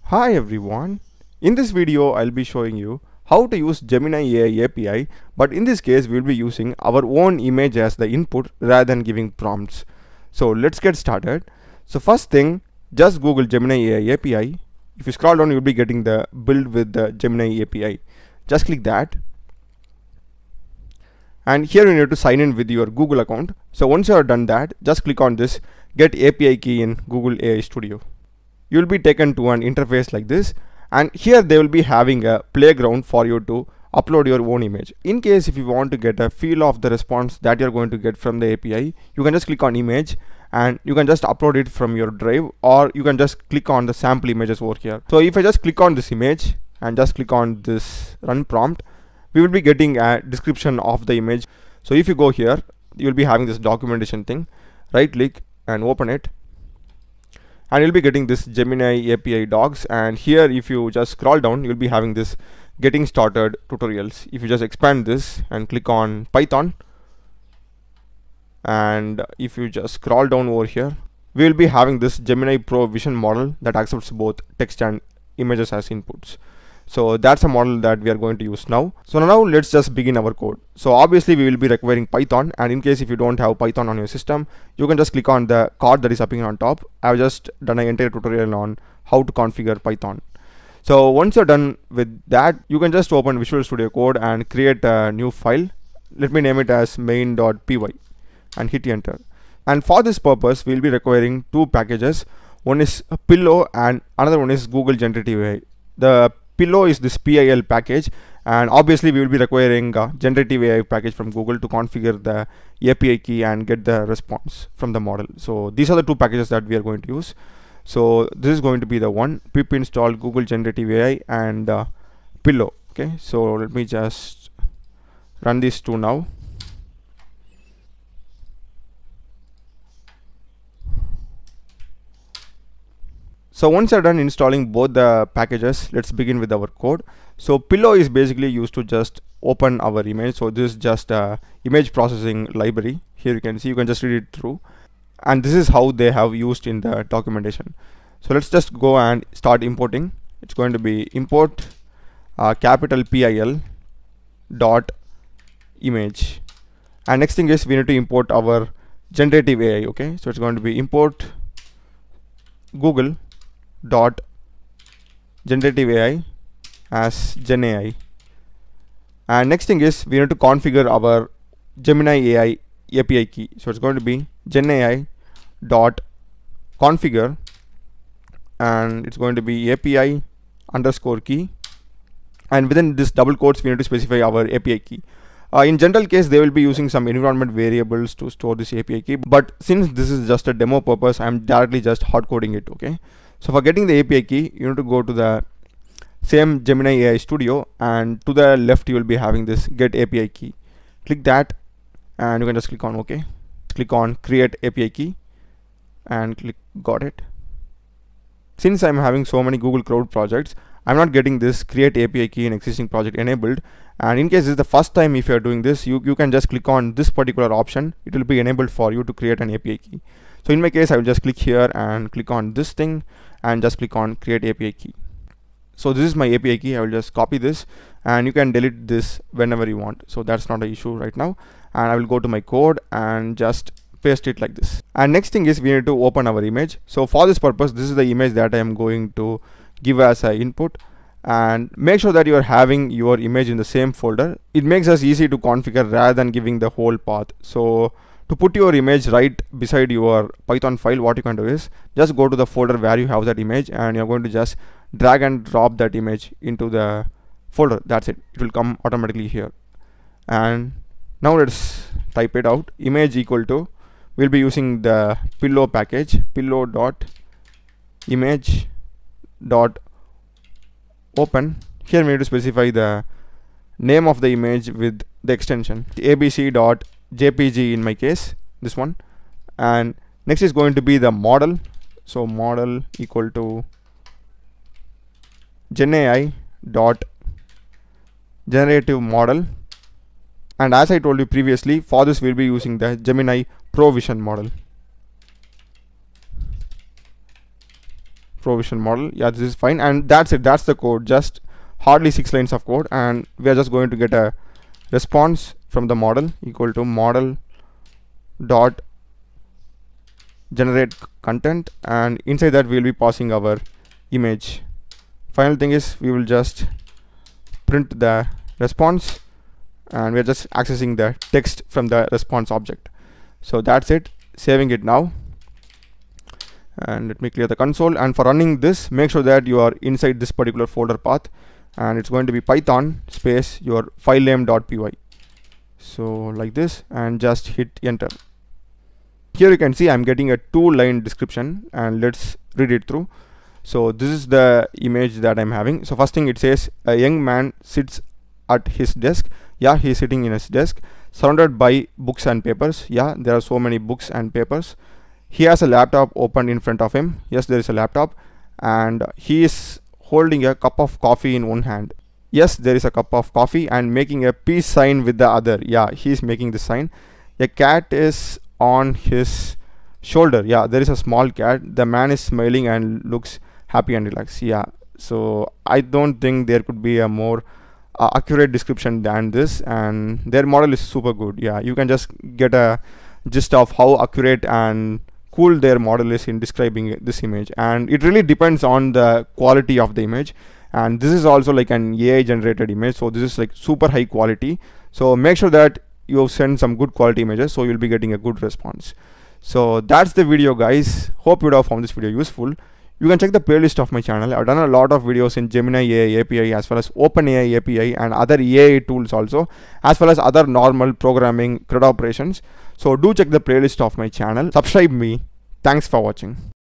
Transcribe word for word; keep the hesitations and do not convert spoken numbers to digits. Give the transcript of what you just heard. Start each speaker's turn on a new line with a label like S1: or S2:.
S1: Hi everyone, in this video I'll be showing you how to use Gemini A I A P I, but in this case we'll be using our own image as the input rather than giving prompts. So let's get started. So first thing, just Google Gemini A I A P I. If you scroll down, you'll be getting the build with the Gemini A P I. Just click that. And here you need to sign in with your Google account. So once you are done that, just click on this Get A P I Key in Google A I Studio. You'll be taken to an interface like this, and here they will be having a playground for you to upload your own image. In case if you want to get a feel of the response that you're going to get from the A P I, you can just click on image and you can just upload it from your drive, or you can just click on the sample images over here. So if I just click on this image and just click on this run prompt, we will be getting a description of the image. So if you go here, you'll be having this documentation thing. Right click and open it, and you'll be getting this Gemini A P I docs. And here if you just scroll down, you'll be having this getting started tutorials. If you just expand this and click on Python, and if you just scroll down over here, we will be having this Gemini-pro-vision model that accepts both text and images as inputs. So that's a model that we are going to use now. So now let's just begin our code. So obviously we will be requiring Python, and in case if you don't have Python on your system, you can just click on the card that is appearing on top. I've just done an entire tutorial on how to configure Python. So once you're done with that, you can just open Visual Studio Code and create a new file. Let me name it as main dot p y and hit enter. And for this purpose, we'll be requiring two packages. One is a Pillow and another one is Google Generative A I. The Pillow is this P I L package, and obviously we will be requiring a generative A I package from Google to configure the A P I key and get the response from the model. So these are the two packages that we are going to use. So this is going to be the one, pip install Google Generative A I and uh, Pillow. Okay, so let me just run these two now. So once you're done installing both the packages, let's begin with our code. So Pillow is basically used to just open our image. So this is just a image processing library. Here you can see, you can just read it through, and this is how they have used in the documentation. So let's just go and start importing. It's going to be import uh, capital P I L dot image, and next thing is we need to import our generative A I. Okay, so it's going to be import Google dot generative A I as Gen A I, and next thing is we need to configure our Gemini A I A P I key. So it's going to be Gen A I dot configure, and it's going to be A P I underscore key, and within this double quotes we need to specify our A P I key. Uh, in general case, they will be using some environment variables to store this A P I key, but since this is just a demo purpose, I'm directly just hard coding it. Okay, so for getting the A P I key, you need to go to the same Gemini A I Studio, and to the left you will be having this get A P I key. Click that, and you can just click on OK. Click on create A P I key and click got it. Since I'm having so many Google Cloud projects, I'm not getting this create A P I key in existing project enabled, and in case this is the first time if you're doing this, you, you can just click on this particular option. It will be enabled for you to create an A P I key. So in my case, I will just click here and click on this thing and just click on create A P I key. So this is my A P I key. I will just copy this, and you can delete this whenever you want. So that's not an issue right now. And I will go to my code and just paste it like this. And next thing is we need to open our image. So for this purpose, this is the image that I am going to give as an input, and make sure that you are having your image in the same folder. It makes us easy to configure rather than giving the whole path. So to put your image right beside your Python file, what you can do is just go to the folder where you have that image, and you're going to just drag and drop that image into the folder. That's it. It will come automatically here. And now let's type it out. Image equal to, we'll be using the Pillow package, pillow dot image dot open. Here we need to specify the name of the image with the extension abc dot jpg in my case, this one. And next is going to be the model. So model equal to Gen A I dot generative model, and as I told you previously, for this we'll be using the Gemini Pro Vision model. pro-vision model. Yeah, this is fine, and that's it. That's the code. Just hardly six lines of code, and we are just going to get a response from the model equal to model dot generate content, and inside that we'll be passing our image. Final thing is we will just print the response, and we're just accessing the text from the response object. So that's it. Saving it now, and let me clear the console. And for running this, make sure that you are inside this particular folder path, and it's going to be python space your file name dot py. So like this, and just hit enter. Here you can see I'm getting a two line description, and let's read it through. So this is the image that I'm having. So first thing, it says a young man sits at his desk. Yeah, he's sitting in his desk, surrounded by books and papers. Yeah, there are so many books and papers. He has a laptop open in front of him. Yes, there is a laptop, and he is holding a cup of coffee in one hand. Yes, there is a cup of coffee, and making a peace sign with the other. Yeah, he is making this sign. A cat is on his shoulder. Yeah, there is a small cat. The man is smiling and looks happy and relaxed. Yeah, so I don't think there could be a more uh, accurate description than this, and their model is super good. Yeah, you can just get a gist of how accurate and cool their model is in describing this image, and it really depends on the quality of the image. And this is also like an A I generated image, so this is like super high quality. So make sure that you send some good quality images, so you'll be getting a good response. So that's the video, guys. Hope you would have found this video useful. You can check the playlist of my channel. I've done a lot of videos in Gemini A I A P I, as well as OpenAI A P I, and other A I tools also, as well as other normal programming CRUD operations. So do check the playlist of my channel. Subscribe me. Thanks for watching.